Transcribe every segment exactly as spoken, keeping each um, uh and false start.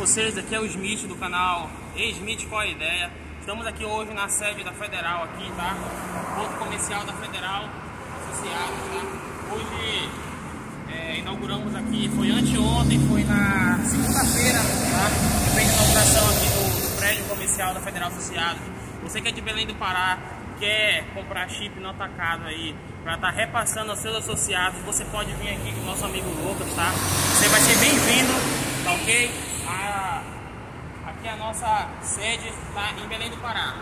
vocês, aqui é o Smith do canal Smith Qual a Ideia. Estamos aqui hoje na sede da Federal aqui, tá? Ponto comercial da Federal Associados, tá? Hoje é, inauguramos aqui, foi anteontem, foi na segunda-feira, tá? Fez a inauguração aqui do, do prédio comercial da Federal Associados. Você que é de Belém do Pará, quer comprar chip no atacado aí, para estar tá repassando aos seus associados, você pode vir aqui com o nosso amigo Lucas, tá? Você vai ser bem-vindo, tá ok? A, aqui a nossa sede tá em Belém do Pará.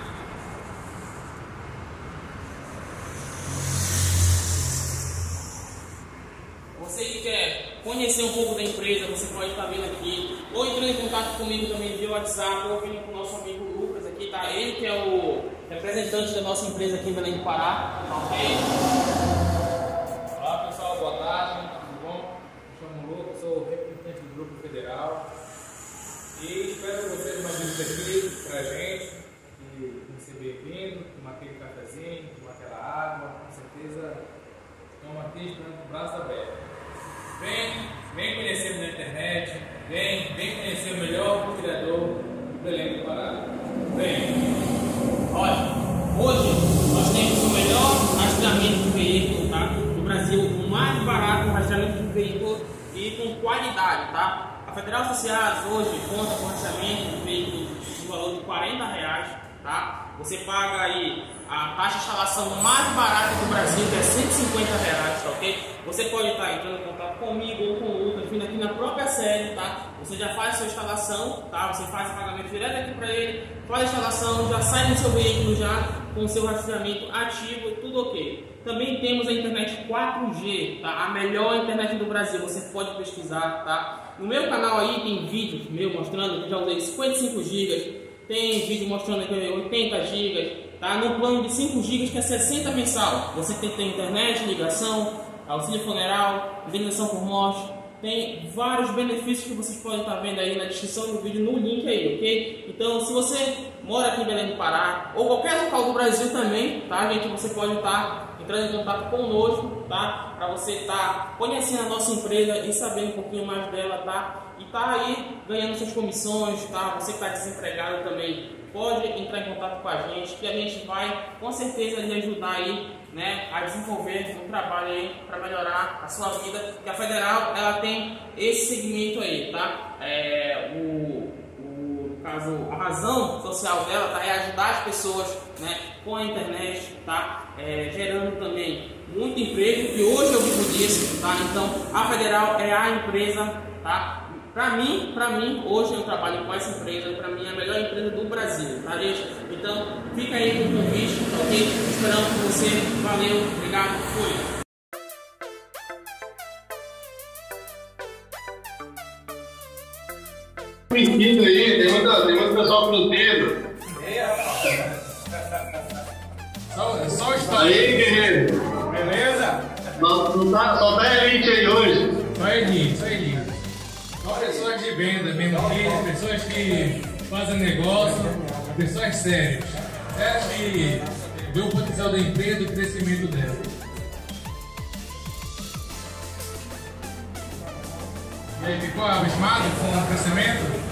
Você que quer conhecer um pouco da empresa, você pode estar tá vendo aqui, ou entrando em contato comigo também via WhatsApp, ou vindo com o nosso amigo Lucas aqui, tá? Ele que é o representante da nossa empresa aqui em Belém do Pará, tá ok? Olá pessoal, boa tarde, tudo bom? Me chamo Lucas, sou o representante do Grupo Federal e espero que vocês mandem isso aqui pra gente, que vão ser bem-vindos, tomar aquele cafezinho, tomar aquela água, com certeza estão aqui esperando com o braço aberto. Vem, vem conhecer na internet, vem, vem conhecer o melhor criador do Belém do Pará. Vem! Olha, hoje nós temos o melhor rastreamento de veículo, tá? Do Brasil, o mais barato rastreamento de veículo e com qualidade, tá? A Federal Associados hoje conta com rastreamento de veículo de valor de quarenta reais, tá? Você paga aí a taxa de instalação mais barata do Brasil, que é cento e cinquenta reais, tá ok? Você pode estar entrando em contato comigo ou com o Lucas, vindo aqui na própria sede, tá? Você já faz a sua instalação, tá? Você faz o pagamento direto aqui para ele, faz a instalação, já sai no seu veículo já com o seu rastreamento ativo, tudo ok. Também temos a internet quatro G, tá? A melhor internet do Brasil, você pode pesquisar, tá? No meu canal aí tem vídeos meu mostrando que já usei cinquenta e cinco gigas, tem vídeo mostrando aqui oitenta gigas, tá? No plano de cinco gigas que é sessenta mensal, você tem que ter internet, ligação, auxílio funeral, indenização por morte, tem vários benefícios que vocês podem estar vendo aí na descrição do vídeo, no link aí, ok? Então, se você mora aqui em Belém do Pará, ou qualquer local do Brasil também, tá, gente? Você pode estar entrando em contato conosco, tá? Para você estar conhecendo a nossa empresa e sabendo um pouquinho mais dela, tá? E tá aí ganhando suas comissões, tá? Você que está desempregado também, pode entrar em contato com a gente, que a gente vai com certeza lhe ajudar aí, né, a desenvolver um trabalho aí para melhorar a sua vida, que a Federal ela tem esse segmento aí, tá? É, o, o, no caso, a razão social dela tá, é ajudar as pessoas, né, com a internet, tá? É, gerando também muito emprego, que hoje eu vivo disso, tá? Então a Federal é a empresa, tá? Para mim, para mim, hoje eu trabalho com essa empresa, para mim é a melhor empresa do Brasil, tá, gente? Então, fica aí com o convite, tá ok? Esperamos por você. Valeu, obrigado, fui! Mentindo aí, tem muito, tem muito pessoal fruteiro. Ei, rapaz! Só, só está Aí, guerreiro! Beleza? Não, não tá, só tá elite aí hoje. Só elite, só elite. Só pessoas de venda mesmo aqui, pessoas que fazem negócio, pessoas sérias. Sérias que vê o potencial da empresa e o crescimento dela. E aí, ficou abismado com o crescimento?